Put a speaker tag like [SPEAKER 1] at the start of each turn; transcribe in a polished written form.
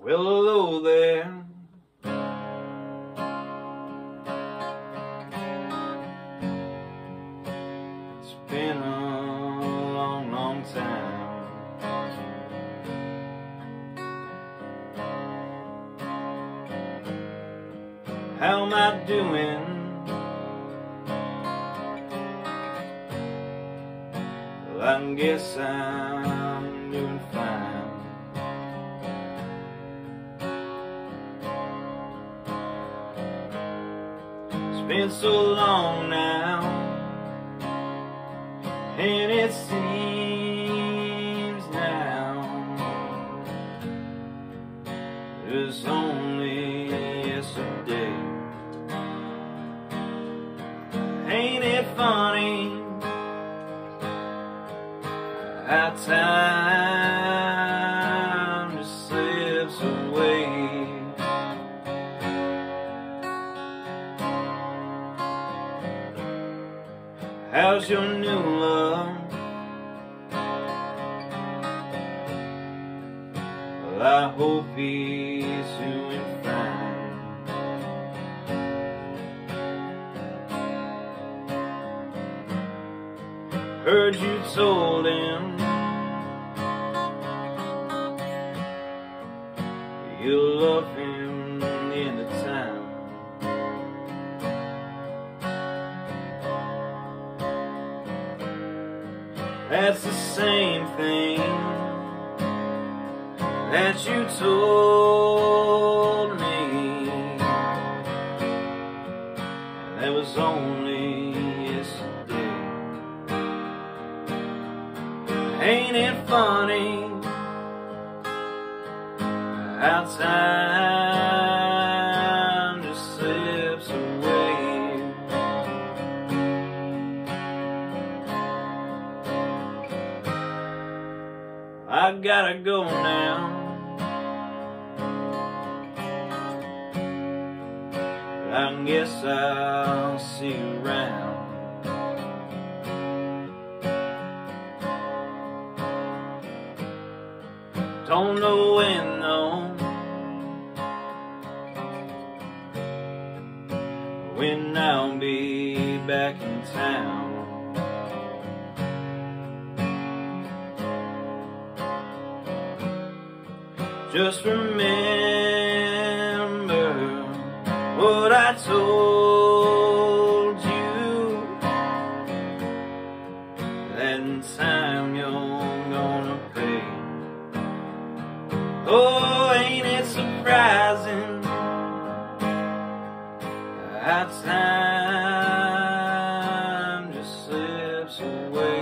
[SPEAKER 1] Well, hello there. It's been a long, long time. How am I doing? Well, I guess I'm doing fine. It's been so long now, and it seems now it was only yesterday. Ain't it funny how time just slips away? How's your new love? Well, I hope he's doing fine. Heard you told him you'll love him in the time. That's the same thing that you told me. That was only yesterday. Ain't it funny how time just slips away? I gotta go now, but I guess I'll see you around. Don't know when though, when I'll be back in town. Just remember what I told you, that in time you're gonna pay. Oh, ain't it surprising how time just slips away?